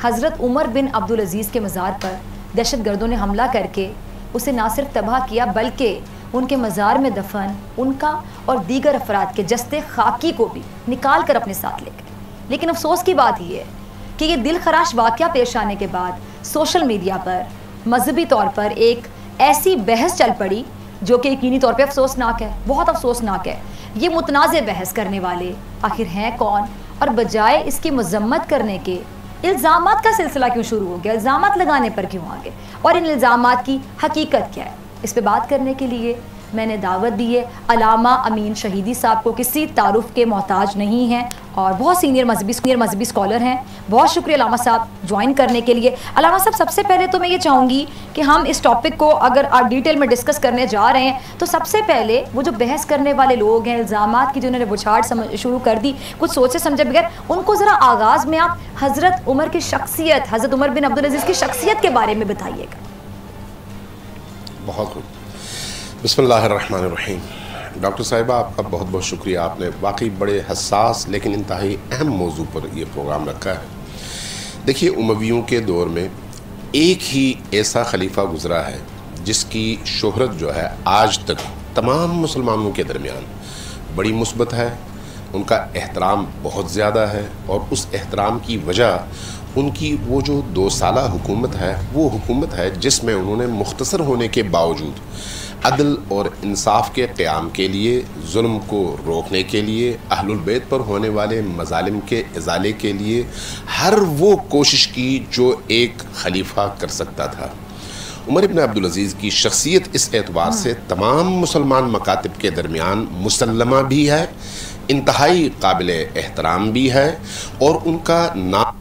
حضرت عمر بن عبدالعزیز کے مزار پر دہشت گردوں نے حملہ کر کے اسے نہ صرف تباہ کیا بلکہ ان کے مزار میں دفن ان کا اور دیگر افراد کے جسد خاکی کو بھی نکال کر اپنے ساتھ لے گئے. لیکن افسوس کی بات یہ ہے کہ یہ دل خراش واقعہ پیش آنے کے بعد سوشل میڈیا پر مذہبی طور پر ایک ایسی بحث چل پڑی جو کہ یقینی طور پہ افسوسناک ہے, بہت افسوسناک ہے. یہ متنازع بحث کرنے والے آخر ہیں کون, اور بجائے اس کی مذمت کرنے کے الزامات کا سلسلہ کیوں شروع ہو گیا, الزامات لگانے پر کیوں آگے, اور ان الزامات کی حقیقت کیا ہے؟ اس پہ بات کرنے کے لیے میں نے دعوت دی ہے علامہ امین شہیدی صاحب کو. کسی تعارف کے محتاج نہیں ہیں اور بہت سینئر مذہبی اسکالر ہیں. بہت شکریہ علامہ صاحب جوائن کرنے کے لیے. علامہ صاحب, سب سے پہلے تو میں یہ چاہوں گی کہ ہم اس ٹاپک کو اگر آپ ڈیٹیل میں ڈسکس کرنے جا رہے ہیں تو سب سے پہلے وہ جو بحث کرنے والے لوگ ہیں, الزامات کی جنہوں نے بچھاڑ شروع کر دی کچھ سوچے سمجھے بغیر, ان کو ذرا آغاز میں آپ حضرت عمر کی شخصیت, حضرت عمر بن عبدالعزیز کی شخصیت کے بارے میں بتائیے گا. بہت خوب. بسم اللہ الرحمن الرحیم. ڈاکٹر صاحبہ, آپ کا بہت بہت شکریہ. آپ نے واقعی بڑے حساس لیکن انتہائی اہم موضوع پر یہ پروگرام رکھا ہے. دیکھیے, امویوں کے دور میں ایک ہی ایسا خلیفہ گزرا ہے جس کی شہرت جو ہے آج تک تمام مسلمانوں کے درمیان بڑی مثبت ہے. ان کا احترام بہت زیادہ ہے اور اس احترام کی وجہ ان کی وہ جو 2 سالہ حکومت ہے, وہ حکومت ہے جس میں انہوں نے مختصر ہونے کے باوجود عدل اور انصاف کے قیام کے لیے, ظلم کو روکنے کے لیے, اہل البیت پر ہونے والے مظالم کے ازالے کے لیے ہر وہ کوشش کی جو ایک خلیفہ کر سکتا تھا. عمر بن عبدالعزیز کی شخصیت اس اعتبار سے تمام مسلمان مکاتب کے درمیان مسلمہ بھی ہے, انتہائی قابل احترام بھی ہے, اور ان کا نام.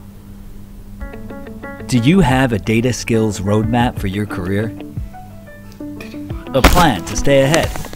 Do you have a data skills roadmap for your career? A plan to stay ahead